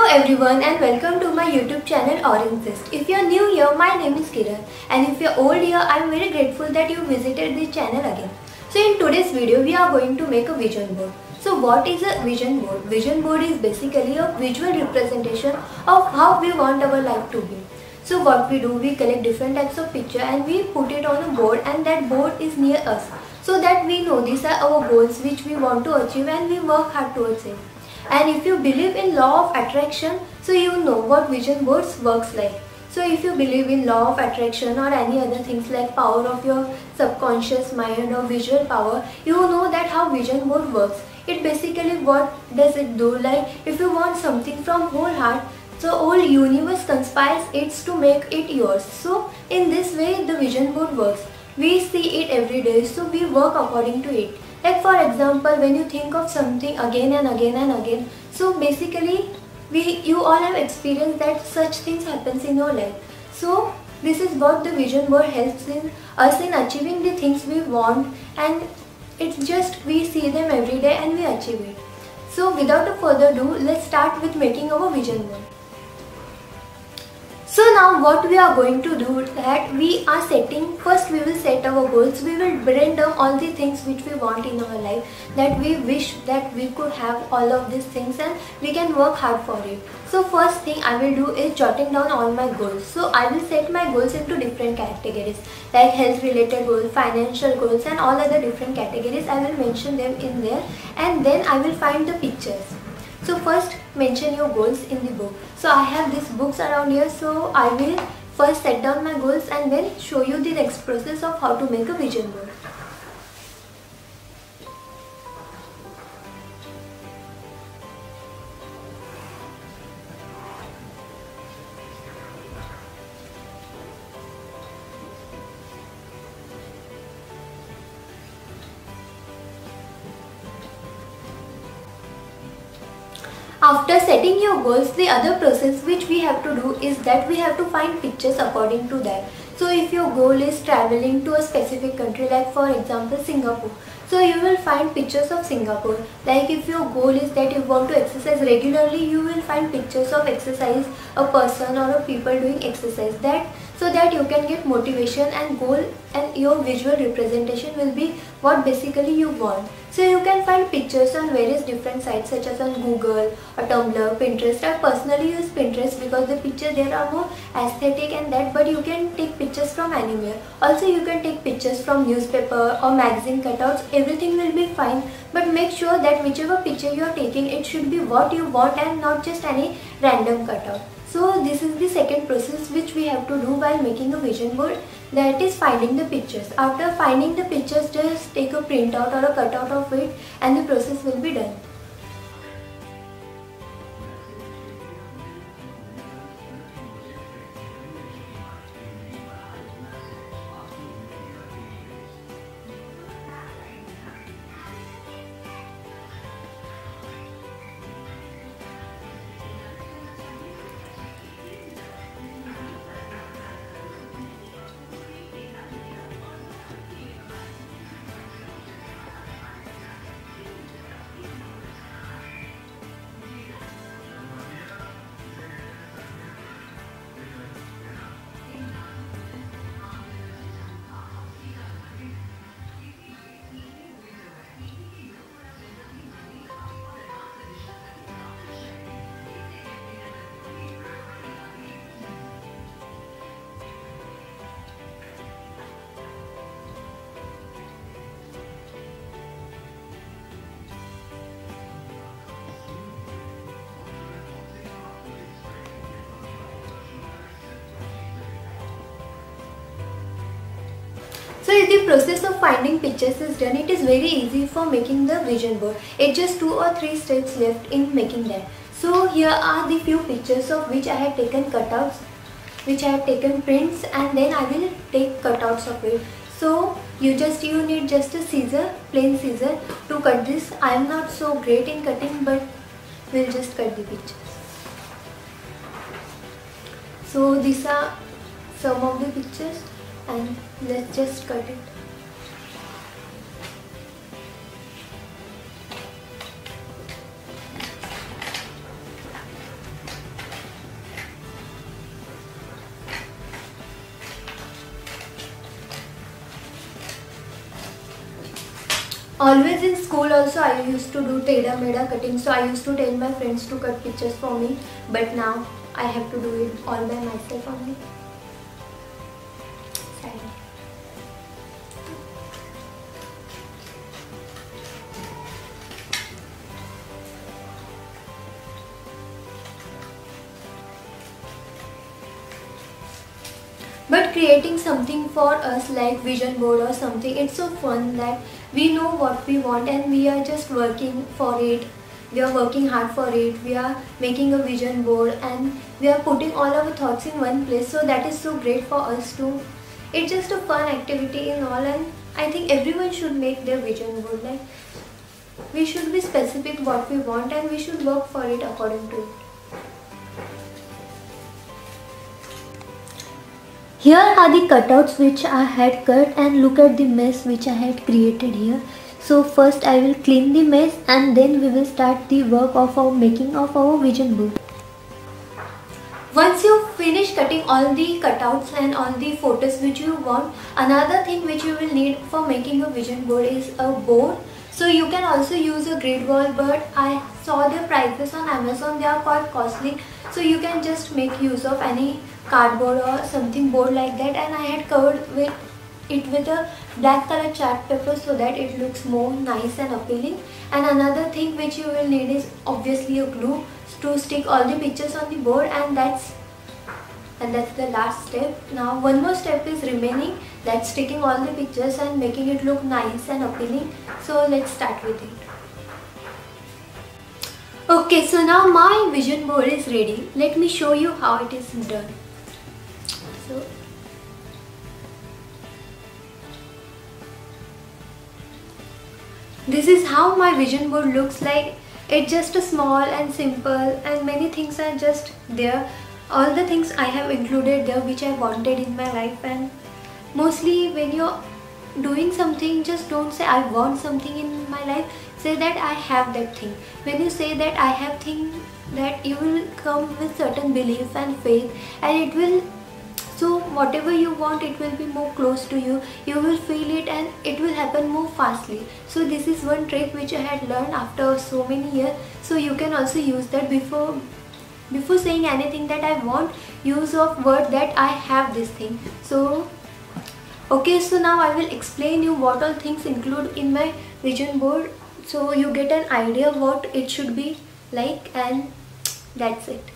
everyone and welcome to my YouTube channel Orange Zest. If you are new here, my name is Kiran, and if you are old here, I am very grateful that you visited this channel again. So in today's video, we are going to make a vision board. So what is a vision board? Vision board is basically a visual representation of how we want our life to be. So what we do, we collect different types of picture and we put it on a board, and that board is near us, so that we know these are our goals which we want to achieve and we work hard towards it. And if you believe in law of attraction, so you know what vision boards works like. So if you believe in law of attraction or any other things like power of your subconscious mind or visual power, you know that how vision board works. It basically, what does it do? Like if you want something from whole heart, so whole universe conspires it to make it yours. So in this way the vision board works. We see it every day, so we work according to it. Like for example, when you think of something again and again and again, so basically you all have experienced that such things happens in your life. So this is what the vision board helps in us in achieving the things we want, and it's just we see them every day and we achieve it. So without a further ado, let's start with making our vision board. So now what we are going to do, that we are setting, first we will set our goals. We will bring down all the things which we want in our life, that we wish that we could have all of these things and we can work hard for it. So first thing I will do is jotting down all my goals. So I will set my goals into different categories like health related goals, financial goals and all other different categories. I will mention them in there, and then I will find the pictures. So first mention your goals in the book. So I have these books around here, so I will first set down my goals and then show you the next process of how to make a vision board. After setting your goals, the other process which we have to do is that we have to find pictures according to that. So if your goal is traveling to a specific country, like for example Singapore, so you will find pictures of Singapore. Like if your goal is that you want to exercise regularly, you will find pictures of exercise, a person or a people doing exercise, that so that you can get motivation and goal, and your visual representation will be what basically you want. So you can find pictures on various different sites such as on Google or Tumblr, Pinterest. I personally use Pinterest because the pictures there are more aesthetic and that, but you can take pictures from anywhere. Also you can take pictures from newspaper or magazine cutouts. Everything will be fine, but make sure that whichever picture you are taking, it should be what you want and not just any random cutout. So this is the second process which we have to do while making a vision board, that is finding the pictures. After finding the pictures, just take a printout or a cutout of it and the process will be done. So if the process of finding pictures is done, it is very easy for making the vision board. It's just 2 or 3 steps left in making that. So here are the few pictures of which I have taken cutouts, which I have taken prints, and then I will take cutouts of it. So you need just a scissor, plain scissor to cut this. I am not so great in cutting, but we'll just cut the pictures. So these are some of the pictures, and let's just cut it. Always in school also I used to do teda meda cutting, so I used to tell my friends to cut pictures for me, but now I have to do it all by myself only. Sad. But creating something for us like vision board or something, it's so fun that we know what we want and we are just working for it. We are working hard for it. We are making a vision board and we are putting all our thoughts in one place. So that is so great for us too. It's just a fun activity in all, and I think everyone should make their vision board. Like, we should be specific what we want and we should work for it according to it. Here are the cutouts which I had cut, and look at the mess which I had created here. So first I will clean the mess and then we will start the work of our making of our vision board. Once you finish cutting all the cutouts and all the photos which you want, another thing which you will need for making a vision board is a board. So you can also use a grid wall, but I saw their prices on Amazon, they are quite costly. So you can just make use of any cardboard or something board like that, and I had covered it with a black color chart paper so that it looks more nice and appealing. And another thing which you will need is obviously a glue to stick all the pictures on the board, and that's the last step. Now one more step is remaining, that's sticking all the pictures and making it look nice and appealing. So let's start with it. Okay, so now my vision board is ready. Let me show you how it is done. So this is how my vision board looks like. It's just a small and simple, and many things are just there. All the things I have included there which I wanted in my life. And mostly when you're doing something, just don't say I want something in my life, say that I have that thing. When you say that I have thing, that you will come with certain belief and faith, and it will, so whatever you want, it will be more close to you. You will feel it and it will happen more fastly. So this is one trick which I had learned after so many years. So you can also use that before saying anything that I want, use of word that I have this thing. So okay, so now I will explain you what all things include in my vision board, so you get an idea what it should be like, and that's it.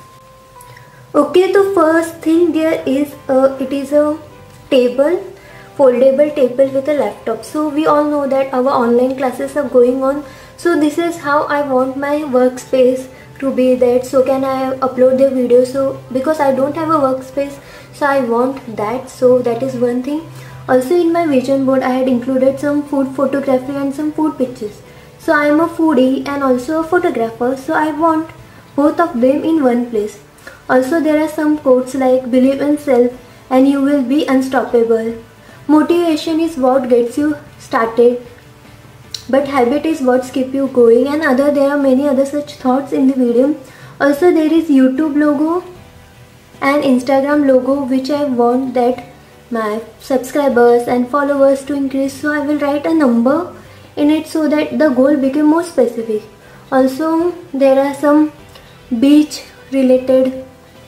Okay, the first thing there is it is a table, foldable table with a laptop. So we all know that our online classes are going on, so this is how I want my workspace to be, that so can I upload the video. So because I don't have a workspace, so I want that. So that is one thing. Also in my vision board I had included some food photography and some food pictures. So I am a foodie and also a photographer, so I want both of them in one place. Also there are some quotes like believe in self and you will be unstoppable. Motivation is what gets you started, but habit is what keeps you going, and there are many other such thoughts in the video. Also there is YouTube logo and Instagram logo which I want that my subscribers and followers to increase, so I will write a number in it so that the goal became more specific. Also there are some beach related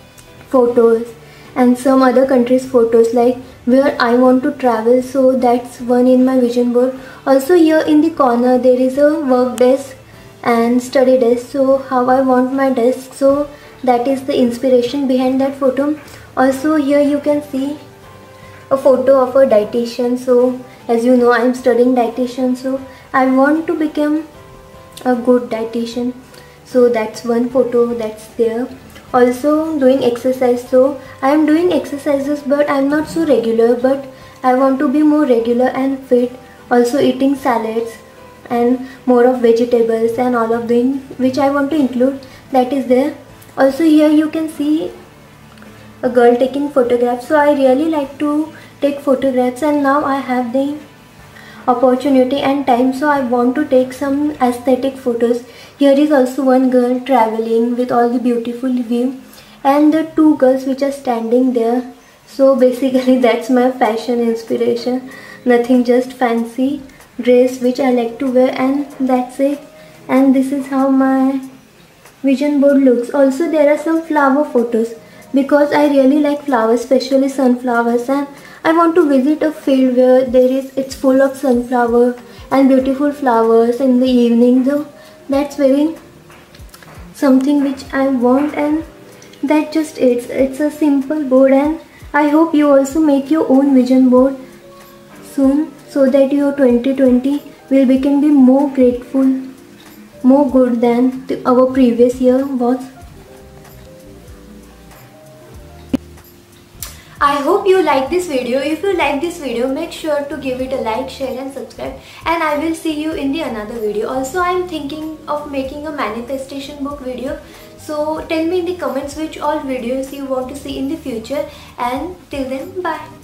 photos and some other countries photos like where I want to travel, so that's one in my vision board. Also here in the corner there is a work desk and study desk, so how I want my desk, so that is the inspiration behind that photo. Also here you can see a photo of a dietitian. So as you know I am studying dietitian, so I want to become a good dietitian, so that's one photo that's there. Also doing exercise, so I am doing exercises but I am not so regular, but I want to be more regular and fit. Also eating salads and more of vegetables and all of them which I want to include, that is there. Also here you can see a girl taking photographs, so I really like to take photographs, and now I have the opportunity and time, so I want to take some aesthetic photos. Here is also one girl traveling with all the beautiful view and the two girls which are standing there. So basically that's my fashion inspiration, nothing just fancy, dress which I like to wear, and that's it. And this is how my vision board looks. Also there are some flower photos because I really like flowers, especially sunflowers, and I want to visit a field where it's full of sunflower and beautiful flowers in the evening. So that's very something which I want, and that just it's a simple board, and I hope you also make your own vision board soon so that your 2020 will become be more grateful, more good than our previous year was. I hope you like this video. If you like this video, make sure to give it a like, share and subscribe, and I will see you in the another video. Also, I am thinking of making a manifestation book video. So tell me in the comments which all videos you want to see in the future, and till then, bye.